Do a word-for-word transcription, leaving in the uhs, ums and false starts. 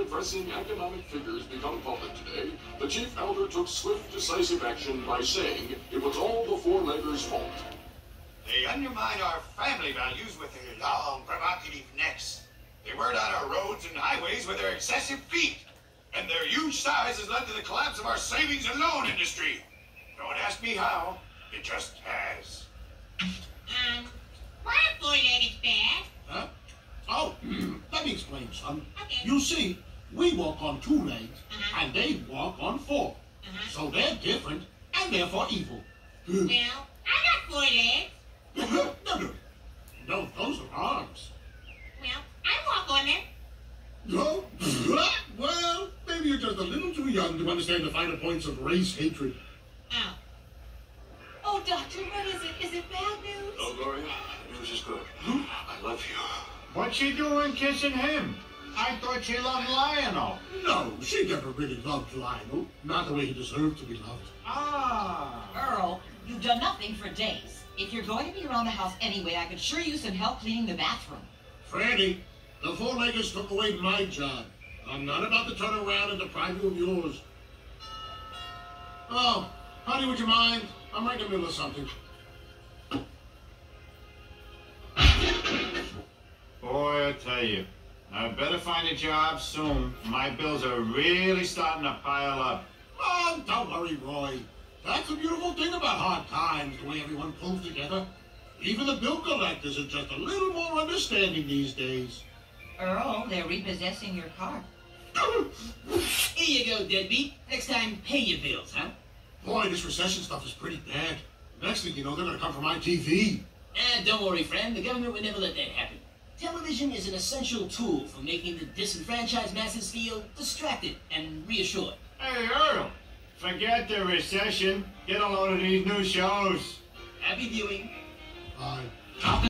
depressing economic figures become public today, the chief elder took swift, decisive action by saying it was all the four-leggers' fault. They undermine our family values with their long, provocative necks. They wear down our roads and highways with their excessive feet. And their huge size has led to the collapse of our savings and loan industry. Don't ask me how. It just has. Um, why are four-legged bad? Huh? Oh, let me explain, son. Okay. You see, we walk on two legs, Uh-huh. and they walk on four. Uh-huh. So they're different, and therefore evil. Well, I got four legs. no, no. No, those are arms. Well, I walk on them. No? Well, maybe you're just a little too young to understand the finer points of race hatred. Oh. Oh, Doctor, what is it? Is it bad news? Oh, Gloria, the news is good. I love you. What's she doing kissing him? I thought she loved Lionel. No, she never really loved Lionel. Not the way he deserved to be loved. Ah. Earl, you've done nothing for days. If you're going to be around the house anyway, I could sure use some help cleaning the bathroom. Franny, the four-leggers took away my job. I'm not about to turn around and deprive you of yours. Oh, honey, would you mind? I'm right in the middle of something. Boy, I tell you, I better find a job soon. My bills are really starting to pile up. Oh, don't worry, Roy. That's the beautiful thing about hard times, the way everyone pulls together. Even the bill collectors are just a little more understanding these days. Earl, they're repossessing your car. Here you go, deadbeat. Next time, pay your bills, huh? Boy, this recession stuff is pretty bad. Next thing you know, they're going to come for my T V. And don't worry, friend. The government would never let that happen. Television is an essential tool for making the disenfranchised masses feel distracted and reassured. Hey, Earl, forget the recession. Get a load of these new shows. Happy viewing. Bye.